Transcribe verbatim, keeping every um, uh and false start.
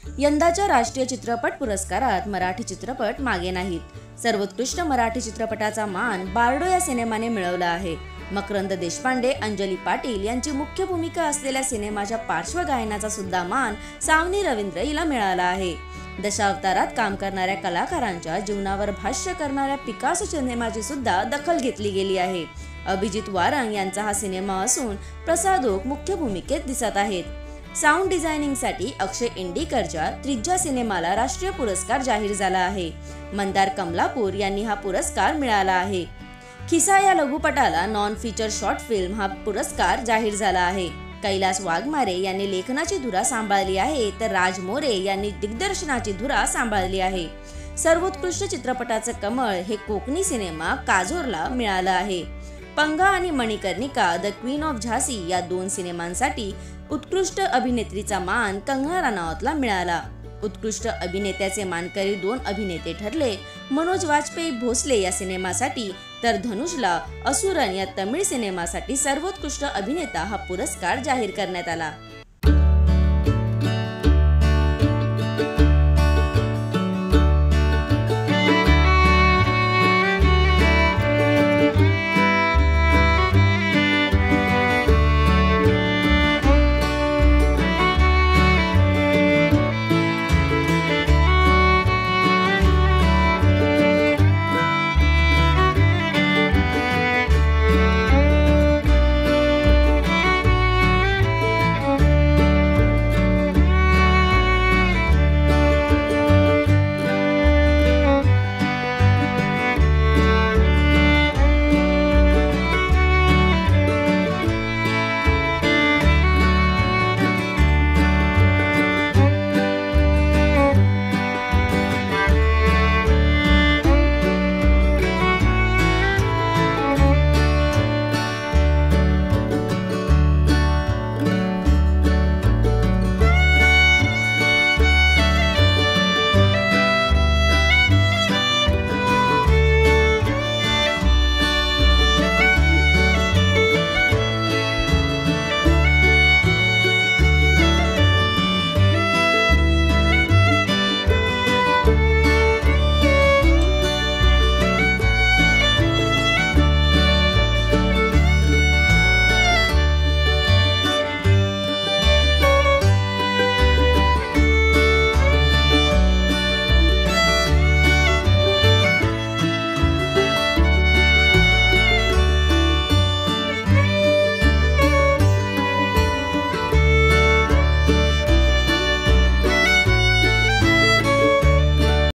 यंदाच्या राष्ट्रीय चित्रपट पुरस्कारात मराठी चित्रपट मागे नाहीत। सर्वोत्कृष्ट मराठी चित्रपटाचा मान बारडो या सिनेमाने मिळवला आहे। मकरंद देशपांडे, अंजली पाटील यांची मुख्य भूमिका असलेल्या सिनेमाच्या पार्श्वगायनाचा सुद्धा मान सावनी रवींद्र हिला मिळाला आहे। दशावतारात काम करणाऱ्या कलाकारांच्या जीवनावर भाष्य करणाऱ्या पिकासो सिनेमाची सुद्धा दखल घेतली गेली आहे। अभिजित वारंग यांचा हा सिनेमा असून प्रसाद ओक मुख्य भूमिकेत दिसत आहेत। साऊंड डिझायनिंगसाठी अक्षय इंडिकरच्या त्रिज्या सिनेमाला राष्ट्रीय पुरस्कार जाहीर झाला आहे। मंदार कमलापूर यांनी हा पुरस्कार मिळाला आहे। खिसा या लघुपटाला नॉन फीचर शॉर्ट फिल्म हा पुरस्कार जाहीर झाला आहे। कैलास वाघमारे यांनी लेखनाची धुरा सांभाळली आहे, तर राज मोरे यांनी दिग्दर्शनाची धुरा सांभाळली आहे। सर्वोत्कृष्ट चित्रपटाचे कमळ हे कोकणी सिनेमा काजोरला मिळालं आहे। पंगा आणि Manikarnika the queen of Jhansi या दोन सिनेमांसाठी उत्कृष्ट अभिनेत्रीचा मान कंगना रनौतला मिळाला। उत्कृष्ट अभिनेत्याचे मानकरी दोन अभिनेते ठरले, मनोज वाजपेयी भोसले या सिनेमासाठी, तर धनुषला असुरन या तमिळ सिनेमासाठी सर्वोत्कृष्ट अभिनेता हा पुरस्कार जाहीर करण्यात आला।